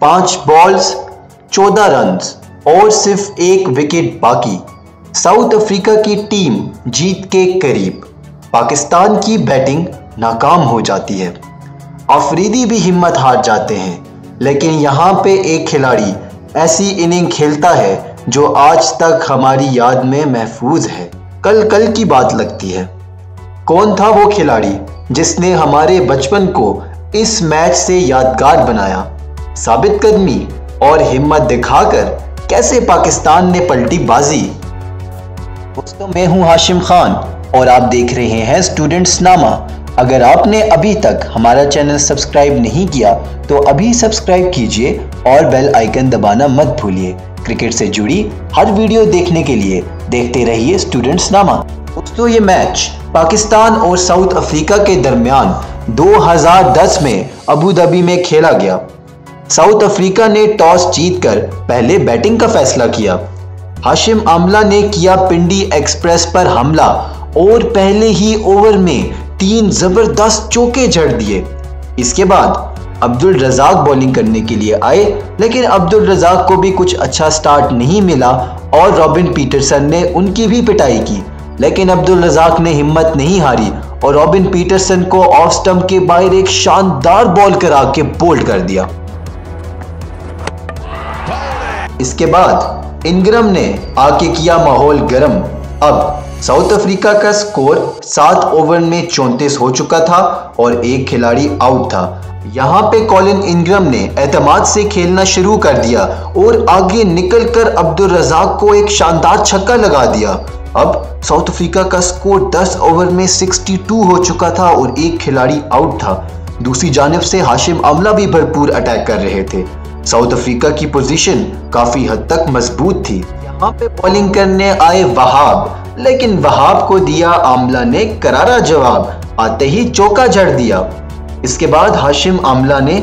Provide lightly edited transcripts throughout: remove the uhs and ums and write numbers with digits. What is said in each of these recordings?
5 balls 14 runs और सिर्फ 1 wicket बाकी साउथ अफ्रीका की टीम जीत के करीब। पाकिस्तान की बैटिंग नाकाम हो जाती है। अफरीदी भी हिम्मत हार जाते हैं, लेकिन यहाँ पे एक खिलाड़ी ऐसी इनिंग खेलता है जो आज तक हमारी याद में महफूज है। कल की बात लगती है। कौन था वो खिलाड़ी जिसने हमारे बचपन को इस मैच से यादगार बनाया? साबित कदमी और हिम्मत दिखाकर कैसे पाकिस्तान ने पलटी बाजी। दोस्तों, मैं हूं हाशिम खान और आप देख रहे हैं स्टूडेंट्स नामा। अगर आपने अभी तक हमारा चैनल सब्सक्राइब नहीं किया तो अभी सब्सक्राइब कीजिए और बेल आइकन दबाना मत भूलिए। क्रिकेट से जुड़ी हर वीडियो देखने के लिए देखते रहिए स्टूडेंट्स नामा। दोस्तों, ये मैच पाकिस्तान और साउथ अफ्रीका के दरमियान 2010 में अबू धाबी में खेला गया। साउथ अफ्रीका ने टॉस जीतकर पहले बैटिंग का फैसला किया। हाशिम आमला ने किया पिंडी एक्सप्रेस पर हमला और पहले ही ओवर में 3 जबरदस्त चौके जड़ दिए। इसके बाद अब्दुल रज़ाक बॉलिंग करने के लिए आए, लेकिन अब्दुल रज़ाक को भी कुछ अच्छा स्टार्ट नहीं मिला और रॉबिन पीटरसन ने उनकी भी पिटाई की। लेकिन अब्दुल रज़ाक ने हिम्मत नहीं हारी और रॉबिन पीटरसन को ऑफ स्टंप के बाहर एक शानदार बॉल करा के बोल्ड कर दिया। इसके बाद इनग्रम ने आके किया माहौल गर्म। अब साउथ अफ्रीका का स्कोर 7 ओवर में 34 हो चुका था और एक खिलाड़ी आउट था। यहाँ पे कॉलिन इनग्रम ने एतमाद से खेलना शुरू कर दिया और आगे निकलकर अब्दुल रज़ाक को एक शानदार छक्का लगा दिया। अब साउथ अफ्रीका का स्कोर 10 ओवर में 62 हो चुका था और एक खिलाड़ी आउट था। दूसरी जानिब से हाशिम आमला भी भरपूर अटैक कर रहे थे। साउथ अफ्रीका की पोजीशन काफी हद तक मजबूत थी। यहाँ पे बॉलिंग करने आए वहाब, लेकिन वहाब को दिया आमला ने करारा जवाब, आते ही चौका जड़ दिया। इसके बाद हाशिम आमला ने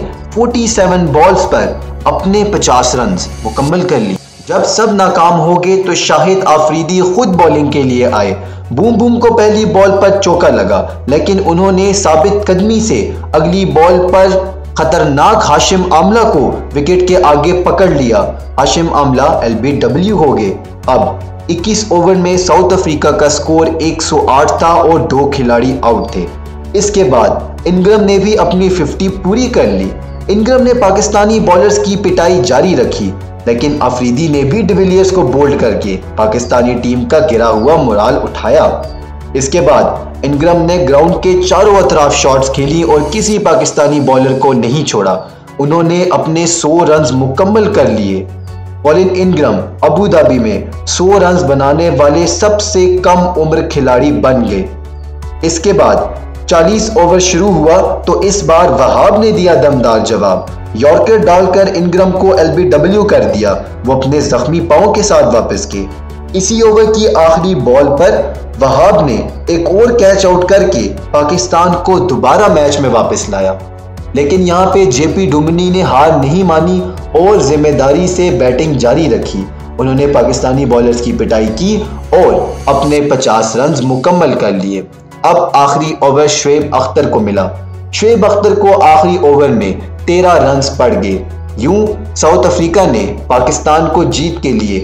47 बॉल्स पर अपने 50 रन मुकम्मल कर ली। जब सब नाकाम हो गए तो शाहिद आफरीदी खुद बॉलिंग के लिए आए। बूम को पहली बॉल पर चौका लगा, लेकिन उन्होंने साबित कदमी से अगली बॉल पर खतरनाक हाशिम आमला को विकेट के आगे पकड़ लिया। हाशिम आमला LBW हो गए। अब 21 ओवर में साउथ अफ्रीका का स्कोर 108 था और 2 खिलाड़ी आउट थे। इसके बाद इनग्रम ने भी अपनी 50 पूरी कर ली। इनग्रम ने पाकिस्तानी बॉलर्स की पिटाई जारी रखी, लेकिन अफरीदी ने भी डिविलियर्स को बोल्ड करके पाकिस्तानी टीम का गिरा हुआ मोराल उठाया। इसके बाद इनग्रम ने ग्राउंड के चारों तरफ शॉट्स खेली और किसी पाकिस्तानी बॉलर को नहीं छोड़ा। उन्होंने अपने 100 रन मुकम्मल कर लिए। कॉलिन इनग्रम अबू धाबी में 100 रन बनाने वाले सबसे कम उम्र खिलाड़ी बन गए। इसके बाद 40 ओवर शुरू हुआ तो इस बार वहाब ने दिया दमदार जवाब। यॉर्कर डालकर इनग्रम को LBW कर दिया। वो अपने जख्मी पांव के साथ वापस गए। इसी ओवर की आखिरी बॉल पर वहाब ने एक और कैच आउट करके पाकिस्तान को दोबारा मैच में वापस लाया। लेकिन यहाँ पे JP डुमनी ने हार नहीं मानी और जिम्मेदारी से बैटिंग जारी रखी। उन्होंने पाकिस्तानी बॉलर्स की पिटाई की और अपने 50 रन मुकम्मल कर लिए। अब आखिरी ओवर शुएब अख्तर को मिला। शुएब अख्तर को आखिरी ओवर में 13 रन पड़ गए। यूं साउथ अफ्रीका ने पाकिस्तान को जीत के लिए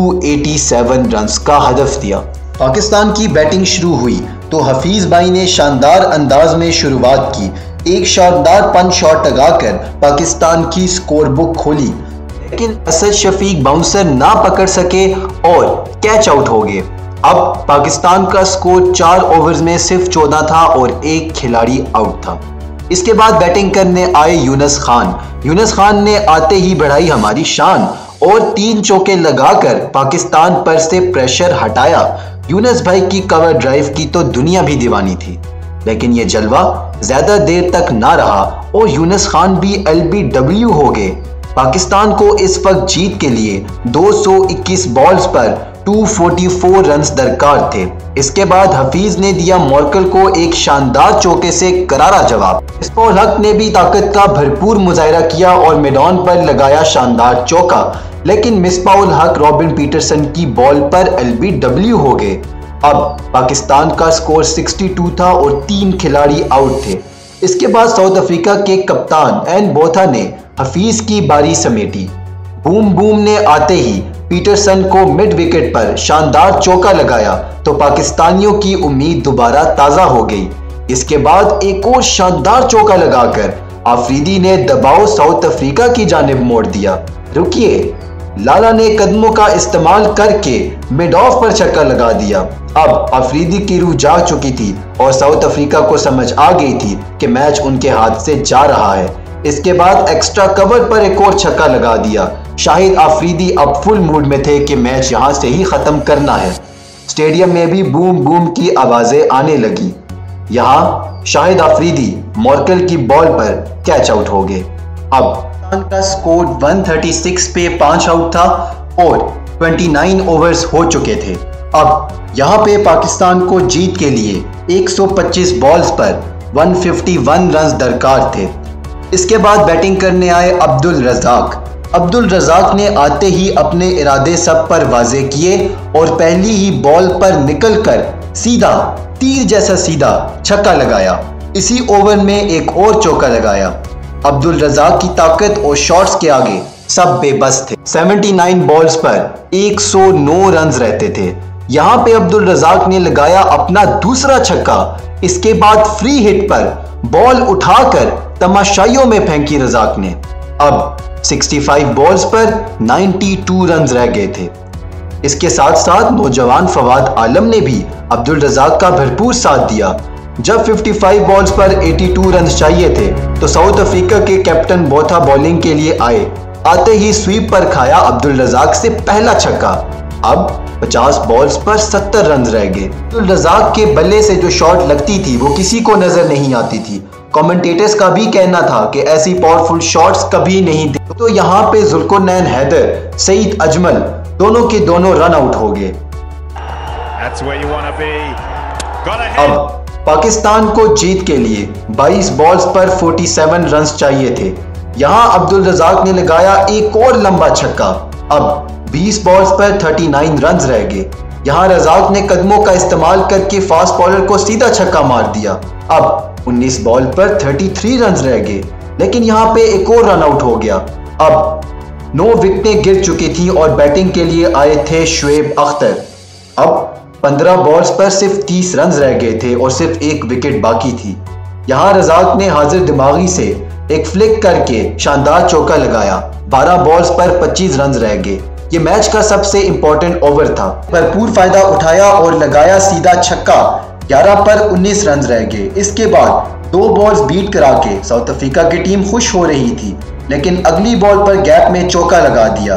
287 रन का हदफ दिया। पाकिस्तान की बैटिंग शुरू हुई तो हफीज भाई ने शानदार अंदाज में शुरुआत की। एक शानदार पंच शॉट लगाकर पाकिस्तान की स्कोर बुक खोली, लेकिन असद शफीक बाउंसर ना पकड़ सके और कैच आउट हो गए। अब पाकिस्तान का स्कोर 4 ओवर्स में सिर्फ 14 था और एक खिलाड़ी आउट था। इसके बाद बैटिंग करने आए यूनुस खान। यूनुस खान ने आते ही बढ़ाई हमारी शान और 3 चौके लगाकर पाकिस्तान पर से प्रेशर हटाया। यूनुस भाई की कवर ड्राइव की तो दुनिया भी दीवानी थी, लेकिन ये जलवा ज्यादा देर तक ना रहा और यूनुस खान भी LBW हो गए। पाकिस्तान को इस वक्त जीत के लिए 221 बॉल्स पर 244 रन दरकार थे। इसके बाद हफीज ने दिया मॉर्कल को एक शानदार चौके से करारा जवाब। मिसबाउल हक ने भी ताकत का भरपूर मुजाहिरा किया और मैदान पर लगाया शानदार चौका, लेकिन मिसबाउल हक रॉबिन पीटरसन की बॉल पर LBW हो गए। अब पाकिस्तान का स्कोर 62 था और 3 खिलाड़ी आउट थे। इसके बाद साउथ अफ्रीका के कप्तान एन बोथा ने हफीज की बारी समेटी। बूम बूम ने आते ही पीटरसन को मिड विकेट पर शानदार चौका लगाया तो पाकिस्तानियों की उम्मीद दोबारा ताज़ा हो गई। इसके बाद एक और शानदार चौका लगाकर आफरीदी ने दबाव साउथ अफ्रीका की जानिब मोड़ दिया। रुकिए, लाला ने कदमों का इस्तेमाल करके मिड ऑफ पर छक्का लगा दिया। अब आफरीदी की रूह जाग चुकी थी और साउथ अफ्रीका को समझ आ गई थी कि मैच उनके हाथ से जा रहा है। इसके बाद एक्स्ट्रा कवर पर एक और छक्का लगा दिया। शाहिद आफरीदी अब फुल मूड में थे कि मैच यहां से ही खत्म करना है। स्टेडियम में भी बूम बूम की आवाजें आने लगी। यहाँ शाहिद आफरीदी मॉर्कल की बॉल पर कैच आउट हो गए। अब पाकिस्तान का स्कोर 136 पे 5 आउट था और 29 ओवर्स हो चुके थे। अब यहाँ पे पाकिस्तान को जीत के लिए 125 बॉल्स पर 151 रन दरकार थे। इसके बाद बैटिंग करने आए अब्दुल रज़ाक। अब्दुल रज़ाक ने आते ही अपने इरादे सब पर वाजे किए और पहली ही बॉल पर निकलकर सीधा तीर जैसा सीधा छक्का लगाया। इसी ओवर में एक और चौका लगाया। अब्दुल रज़ाक की ताकत और शॉट्स के आगे सब बेबस थे। 79 बॉल्स पर 109 रन रहते थे। यहाँ पे अब्दुल रज़ाक ने लगाया अपना दूसरा छक्का। इसके बाद फ्री हिट पर बॉल उठाकर तमाशाइयों में फेंकी रज़ाक ने। अब 65 बॉल्स पर 92 रन रह गए थे। इसके साथ साथ नौजवान फवाद आलम ने भी अब्दुल रज़ाक का भरपूर साथ दिया। जब 55 बॉल्स पर 82 रन चाहिए थे तो साउथ अफ्रीका के कैप्टन बोथा बॉलिंग के लिए आए। आते ही स्वीप पर खाया अब्दुल रज़ाक से पहला छक्का। अब 50 बॉल्स पर 70 रन रह गए। अब्दुल रज़ाक के बल्ले से जो शॉट लगती थी वो किसी को नजर नहीं आती थी। कमेंटेटर्स का भी कहना था कि ऐसी पावरफुल शॉट्स कभी नहीं दी। तो यहाँ पे जुल्कुरनैन हैदर, सईद अजमल दोनों के दोनों रन आउट हो गए। अब पाकिस्तान को जीत के लिए 22 बॉल्स पर 47 रन चाहिए थे। यहाँ अब्दुल रज़ाक ने लगाया एक और लंबा छक्का। अब 20 बॉल्स पर 39 रन रह गए। यहाँ रज़ाक ने कदमों का इस्तेमाल करके फास्ट बॉलर को सीधा छक्का मार दिया। अब 19 बॉल पर 33 रन रह गए, लेकिन यहाँ पे एक और रन आउट हो गया। अब 9 विकेटें गिर चुकी थी और बैटिंग के लिए आए थे शुएब अख्तर। अब 15 बॉल्स पर सिर्फ 30 रन रह गए थे और सिर्फ एक विकेट बाकी थी। यहाँ रज़ाक ने हाजिर दिमागी से एक फ्लिक करके शानदार चौका लगाया। 12 बॉल्स पर 25 रन रह गए। ये मैच का सबसे इंपॉर्टेंट ओवर था। भरपूर फायदा उठाया और लगाया सीधा छक्का। 11 पर 19 रन रह गए। इसके बाद 2 बॉल्स बीट करा के साउथ अफ्रीका की टीम खुश हो रही थी, लेकिन अगली बॉल पर गैप में चौका लगा दिया।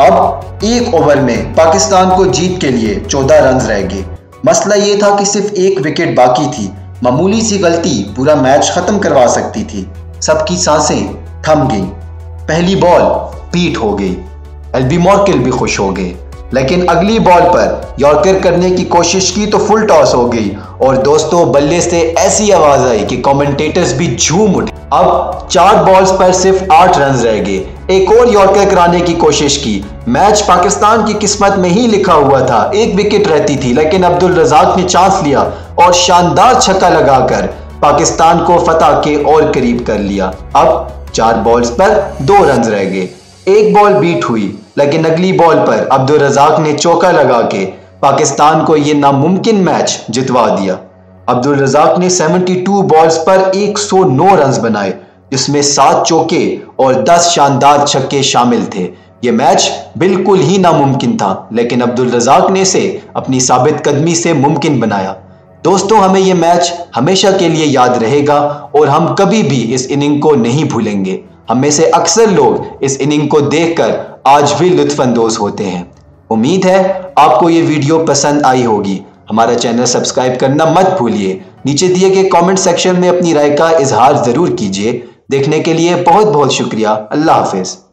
अब एक ओवर में पाकिस्तान को जीत के लिए 14 रन रह गए। मसला ये था कि सिर्फ एक विकेट बाकी थी। मामूली सी गलती पूरा मैच खत्म करवा सकती थी। सबकी सांसें थम गईं। पहली बॉल बीट हो गई। एल्बी मॉर्कल भी खुश हो गए, लेकिन अगली बॉल पर यॉर्कर करने की कोशिश की तो फुल टॉस हो गई और दोस्तों बल्ले से ऐसी आवाज आई कि कमेंटेटर्स भी झूम उठे। अब 4 बॉल्स पर सिर्फ 8 रन रह गए। एक और यॉर्कर कराने की कोशिश की। मैच पाकिस्तान की किस्मत में ही लिखा हुआ था। एक विकेट रहती थी, लेकिन अब्दुल रज़ाक ने चांस लिया और शानदार छक्का लगाकर पाकिस्तान को फतह के और करीब कर लिया। अब 4 बॉल्स पर 2 रन रह गए। एक बॉल बीट हुई, लेकिन अगली बॉल पर अब्दुल रज़ाक ने चौका लगा के पाकिस्तान को यह नामुमकिन मैच जितवा दिया। अब्दुल रज़ाक ने 72 बॉल्स पर 109 रन बनाए, जिसमें 7 चौके और 10 शानदार छक्के शामिल थे। यह मैच बिल्कुल ही नामुमकिन था, लेकिन अब्दुल रज़ाक ने इसे अपनी साबित कदमी से मुमकिन बनाया। दोस्तों, हमें यह मैच हमेशा के लिए याद रहेगा और हम कभी भी इस इनिंग को नहीं भूलेंगे। हम में से अक्सर लोग इस इनिंग को देखकर आज भी लुत्फानंदोज होते हैं। उम्मीद है आपको ये वीडियो पसंद आई होगी। हमारा चैनल सब्सक्राइब करना मत भूलिए। नीचे दिए गए कमेंट सेक्शन में अपनी राय का इजहार जरूर कीजिए। देखने के लिए बहुत बहुत शुक्रिया। अल्लाह हाफिज।